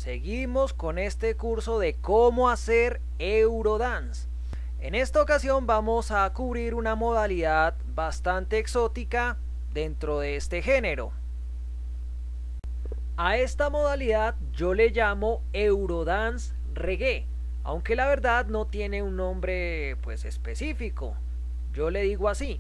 Seguimos con este curso de cómo hacer Eurodance. En esta ocasión vamos a cubrir una modalidad bastante exótica dentro de este género. A esta modalidad yo le llamo Eurodance Reggae, aunque la verdad no tiene un nombre pues específico. Yo le digo así.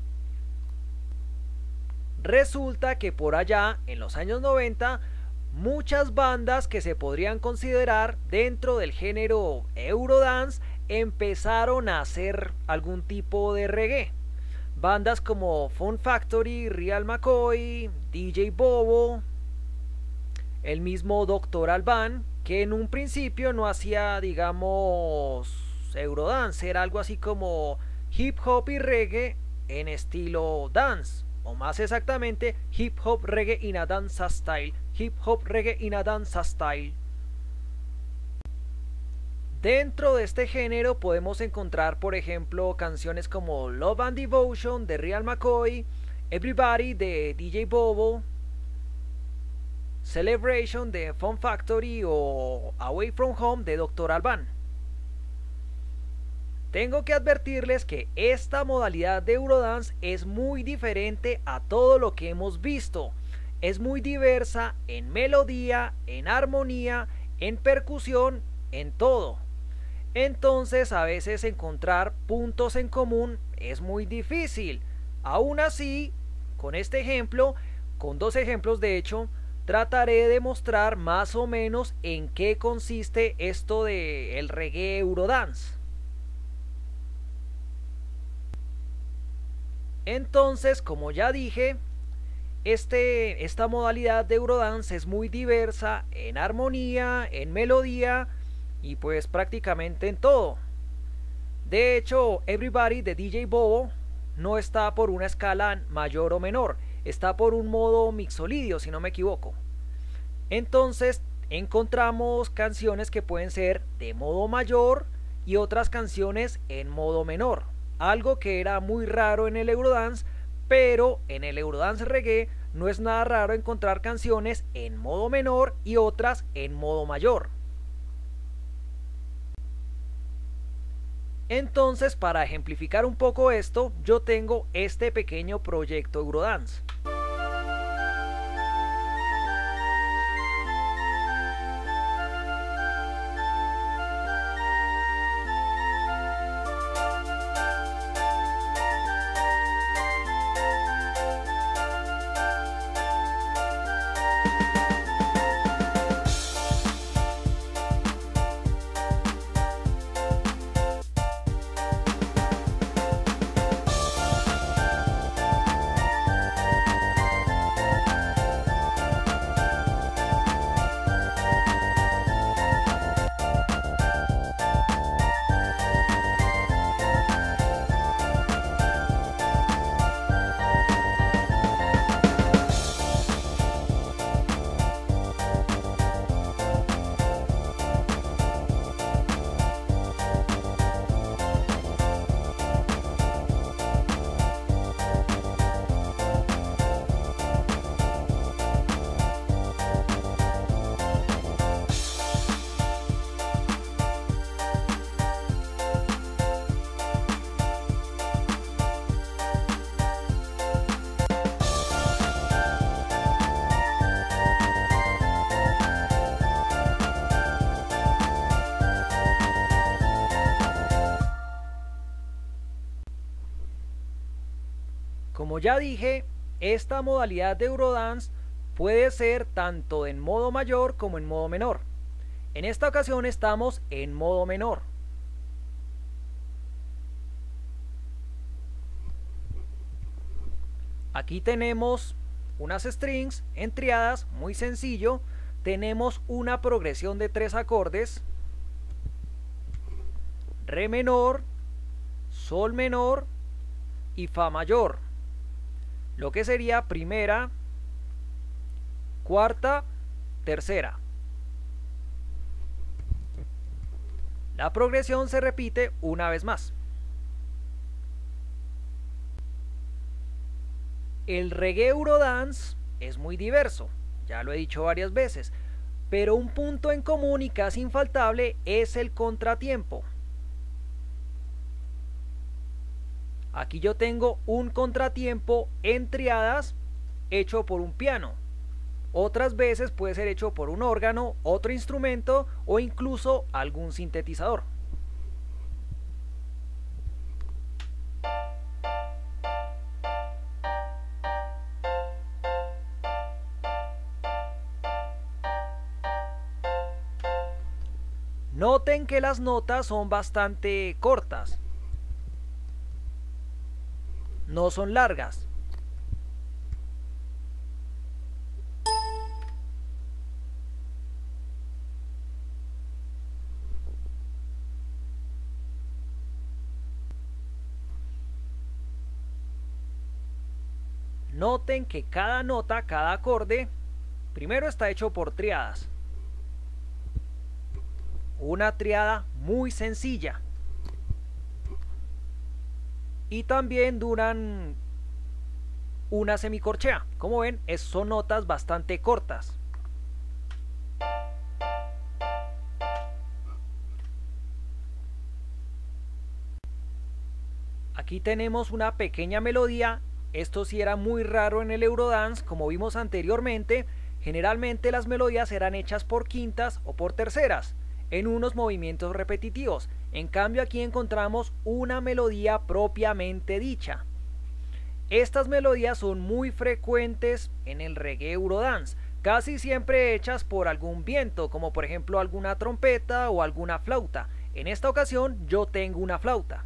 Resulta que por allá, en los años 90, muchas bandas que se podrían considerar dentro del género Eurodance empezaron a hacer algún tipo de reggae. Bandas como Fun Factory, Real McCoy, DJ Bobo, el mismo Dr. Alban, que en un principio no hacía, digamos, Eurodance, era algo así como hip hop y reggae en estilo dance, o más exactamente hip hop reggae in a dance style, hip hop reggae in a dance style. Dentro de este género podemos encontrar, por ejemplo, canciones como Love and Devotion de Real McCoy, Everybody de DJ Bobo, Celebration de Fun Factory o Away From Home de Dr. Alban. Tengo que advertirles que esta modalidad de Eurodance es muy diferente a todo lo que hemos visto. Es muy diversa en melodía, en armonía, en percusión, en todo. Entonces a veces encontrar puntos en común es muy difícil. Aún así, con este ejemplo, con dos ejemplos de hecho, trataré de mostrar más o menos en qué consiste esto de el reggae Eurodance. Entonces, como ya dije, esta modalidad de Eurodance es muy diversa en armonía, en melodía y pues prácticamente en todo. De hecho, Everybody de DJ Bobo no está por una escala mayor o menor, está por un modo mixolidio, si no me equivoco. Entonces encontramos canciones que pueden ser de modo mayor y otras canciones en modo menor, algo que era muy raro en el Eurodance, pero en el Eurodance Reggae no es nada raro encontrar canciones en modo menor y otras en modo mayor. Entonces, para ejemplificar un poco esto, yo tengo este pequeño proyecto Eurodance. Como ya dije, esta modalidad de Eurodance puede ser tanto en modo mayor como en modo menor. En esta ocasión estamos en modo menor. Aquí tenemos unas strings en triadas, muy sencillo. Tenemos una progresión de 3 acordes: Re menor, Sol menor y Fa mayor. Lo que sería primera, cuarta, tercera. La progresión se repite una vez más. El reggae Eurodance es muy diverso, ya lo he dicho varias veces. pero un punto en común y casi infaltable es el contratiempo. Aquí yo tengo un contratiempo en triadas hecho por un piano. Otras veces puede ser hecho por un órgano, otro instrumento o incluso algún sintetizador. Noten que las notas son bastante cortas, no son largas. Noten que cada nota, cada acorde, primero está hecho por triadas. Una triada muy sencilla. Y también duran una semicorchea. Como ven, son notas bastante cortas. Aquí tenemos una pequeña melodía. Esto sí era muy raro en el Eurodance, como vimos anteriormente. Generalmente las melodías eran hechas por quintas o por terceras, en unos movimientos repetitivos. En cambio aquí encontramos una melodía propiamente dicha. Estas melodías son muy frecuentes en el reggae Eurodance, casi siempre hechas por algún viento, como por ejemplo alguna trompeta o alguna flauta. En esta ocasión yo tengo una flauta.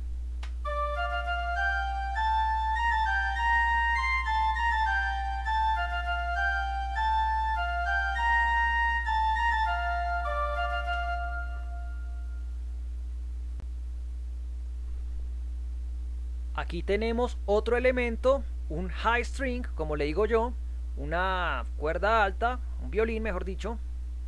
Aquí tenemos otro elemento, un high string, como le digo yo, una cuerda alta, un violín mejor dicho.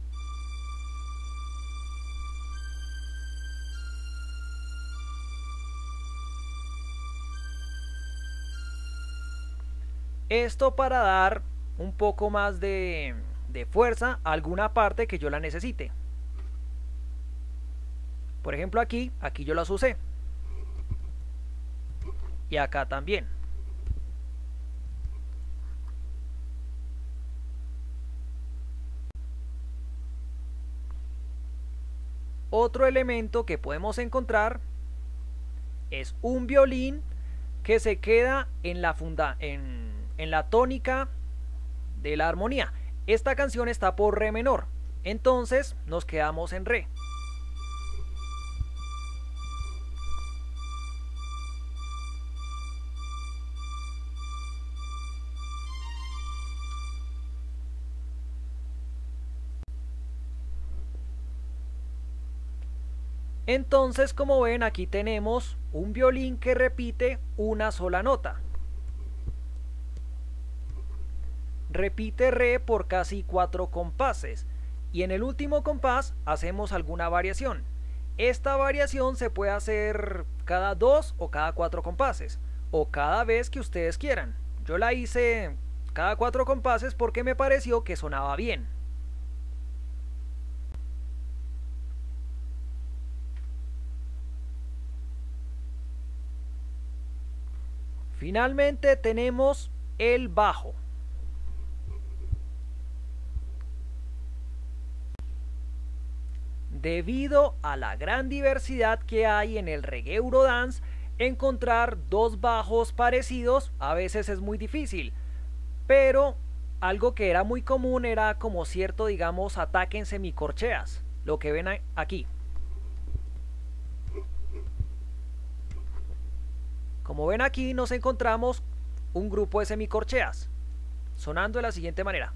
Esto para dar un poco más de fuerza a alguna parte que yo la necesite. Por ejemplo aquí yo las usé. Y acá también. Otro elemento que podemos encontrar es un violín que se queda en la tónica de la armonía. Esta canción está por re menor, entonces nos quedamos en re. Entonces, como ven, aquí tenemos un violín que repite una sola nota. Repite re por casi 4 compases y en el último compás hacemos alguna variación. Esta variación se puede hacer cada 2 o cada 4 compases o cada vez que ustedes quieran. Yo la hice cada 4 compases porque me pareció que sonaba bien. Finalmente tenemos el bajo. Debido a la gran diversidad que hay en el reggae Eurodance, encontrar dos bajos parecidos a veces es muy difícil, pero algo que era muy común era como cierto, digamos, ataque en semicorcheas, lo que ven aquí. Como ven aquí nos encontramos un grupo de semicorcheas, sonando de la siguiente manera.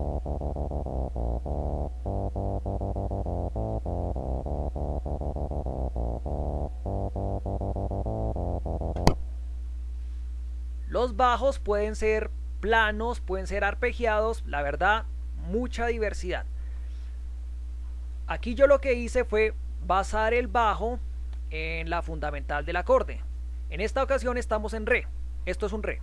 Los bajos pueden ser planos, pueden ser arpegiados, la verdad, mucha diversidad. Aquí yo lo que hice fue basar el bajo en la fundamental del acorde. En esta ocasión estamos en re, esto es un re.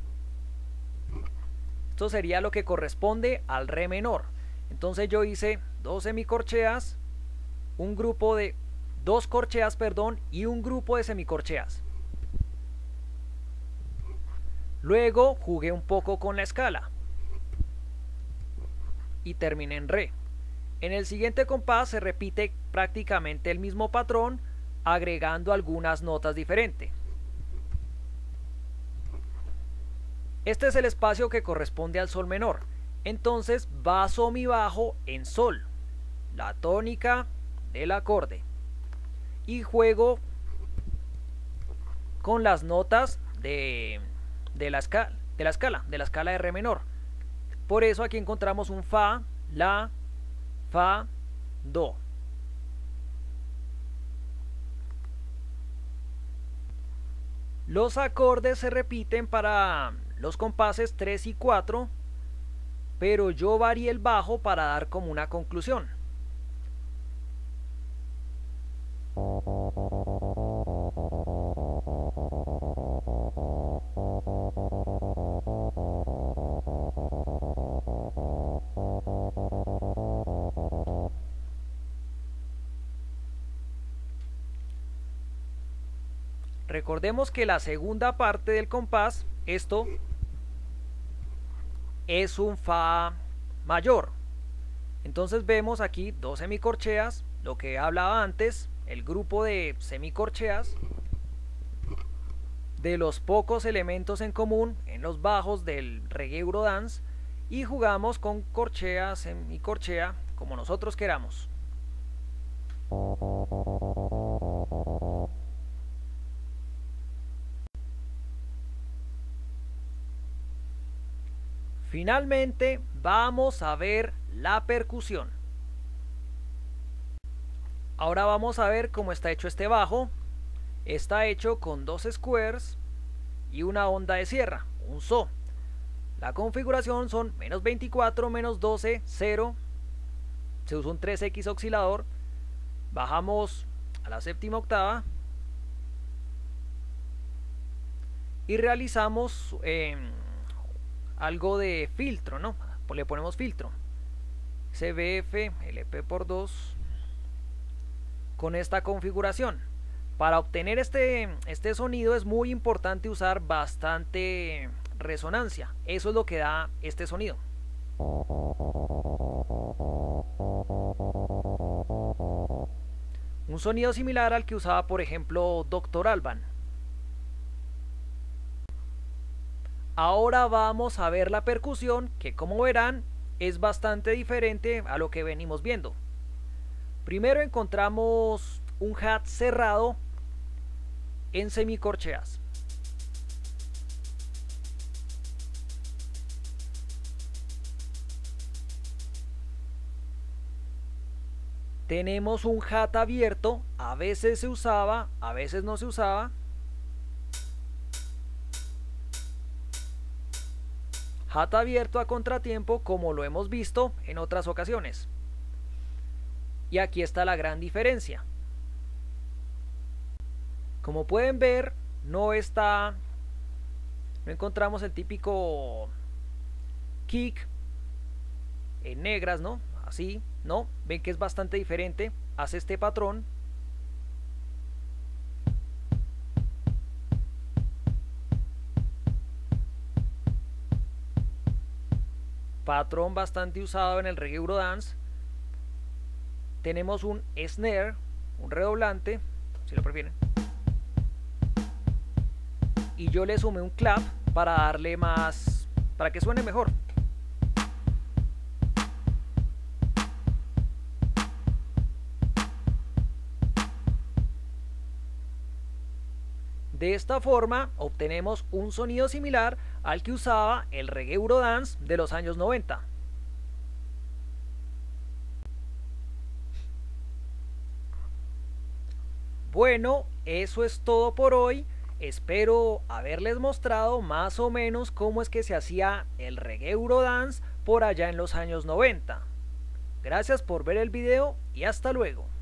Esto sería lo que corresponde al re menor. Entonces yo hice dos semicorcheas, un grupo de dos corcheas, perdón, y un grupo de semicorcheas. Luego jugué un poco con la escala y terminé en re. En el siguiente compás se repite prácticamente el mismo patrón, agregando algunas notas diferentes. Este es el espacio que corresponde al sol menor. Entonces baso mi bajo en sol, la tónica del acorde, y juego con las notas de la escala de re menor. Por eso aquí encontramos un fa, la, fa, do. Los acordes se repiten para los compases 3 y 4, pero yo varié el bajo para dar como una conclusión. Recordemos que la segunda parte del compás, esto es un fa mayor. Entonces vemos aquí dos semicorcheas, lo que hablaba antes, el grupo de semicorcheas, de los pocos elementos en común en los bajos del reggae Eurodance, y jugamos con corchea, semicorchea, como nosotros queramos. Finalmente vamos a ver la percusión. Ahora vamos a ver cómo está hecho este bajo. Está hecho con dos squares y una onda de sierra, un so. La configuración son -24, -12, 0. Se usa un 3X oscilador. Bajamos a la séptima octava y realizamos algo de filtro, ¿no? Le ponemos filtro CBF LP por 2 con esta configuración. Para obtener este sonido es muy importante usar bastante resonancia. Eso es lo que da este sonido. Un sonido similar al que usaba, por ejemplo, Dr. Alban. Ahora vamos a ver la percusión, que como verán es bastante diferente a lo que venimos viendo. Primero encontramos un hat cerrado en semicorcheas. Tenemos un hat abierto, a veces se usaba, a veces no se usaba. Hat abierto a contratiempo, como lo hemos visto en otras ocasiones. Y aquí está la gran diferencia. Como pueden ver, no encontramos el típico kick en negras, ¿no? Así, ¿no? Ven que es bastante diferente. Hace este patrón. Patrón bastante usado en el reggae Eurodance. Tenemos un snare, un redoblante, si lo prefieren. Y yo le sumé un clap para darle más, para que suene mejor. De esta forma obtenemos un sonido similar al que usaba el reggae Eurodance de los años 90. Bueno, eso es todo por hoy. Espero haberles mostrado más o menos cómo es que se hacía el reggae Eurodance por allá en los años 90. Gracias por ver el video y hasta luego.